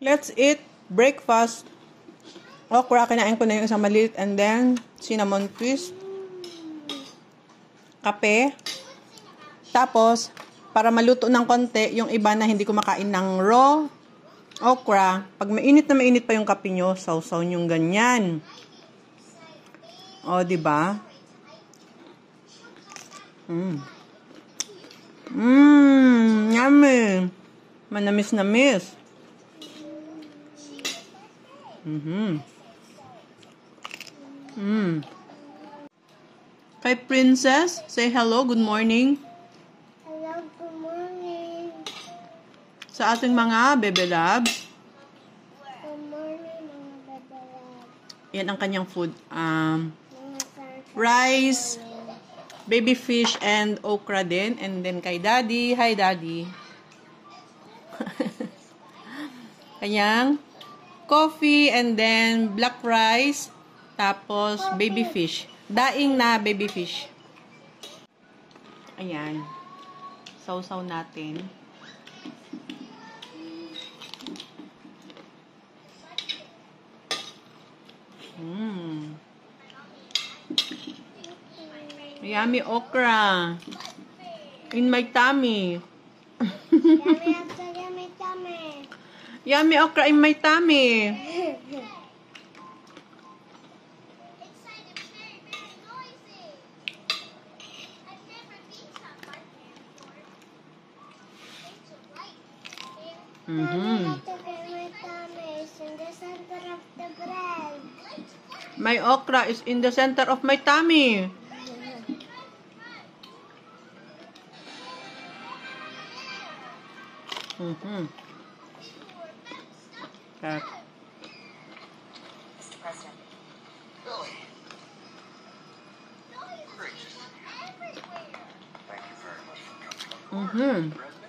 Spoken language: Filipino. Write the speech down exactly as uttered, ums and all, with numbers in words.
Let's eat breakfast. Okra, kinain ko na yung isang maliit. And then, cinnamon twist. Kape. Tapos, para maluto ng konti, yung iba na hindi kumakain ng raw okra, pag mainit na mainit pa yung kape nyo, sausaw nyong ganyan. O, diba? Mmm. Mmm, yummy. Manamis-namis. Mm-hmm. Mm. Kay Princess, say hello, good morning. Hello, good morning. Sa ating mga bebe labs. Good morning, mga bebe labs. Yan ang kanyang food. Um, rice, baby fish, and okra din. And then kay daddy, hi daddy. Kanyang coffee, and then black rice, tapos baby fish. Daing na baby fish. Ayan. Sausaw natin. Mmm. Yummy okra. In my tummy. Yummy okra, yummy tummy. Yummy okra in my tummy. Mm-hmm. My okra is in the center of my tummy. Mm-hmm. That. Mm-hmm.